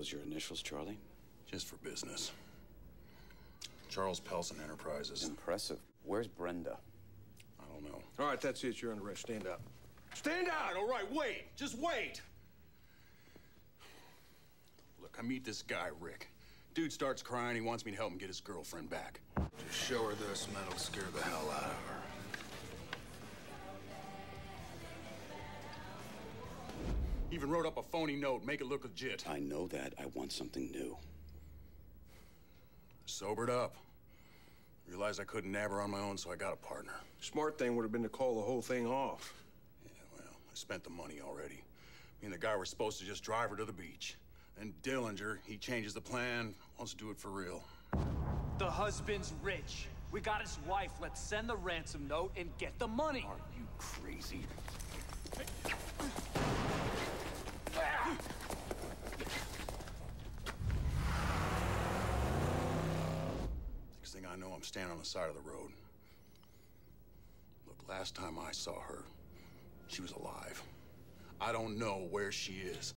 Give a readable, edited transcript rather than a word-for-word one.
those your initials, Charlie? Just for business. Charles Pelson Enterprises. Impressive. Where's Brenda? I don't know. All right, that's it. You're under arrest. Stand up. Stand out! All right, wait. Just wait. Look, I meet this guy, Rick. Dude starts crying. He wants me to help him get his girlfriend back. Just show her this, and that'll scare the hell out of her. Even wrote up a phony note, make it look legit. I know that. I want something new. Sobered up. Realized I couldn't nab her on my own, so I got a partner. Smart thing would have been to call the whole thing off. Yeah, well, I spent the money already. Me and the guy were supposed to just drive her to the beach. And Dillinger, he changes the plan, wants to do it for real. The husband's rich. We got his wife. Let's send the ransom note and get the money. Are you crazy? Next thing I know, I'm standing on the side of the road. Look, last time I saw her, she was alive. I don't know where she is.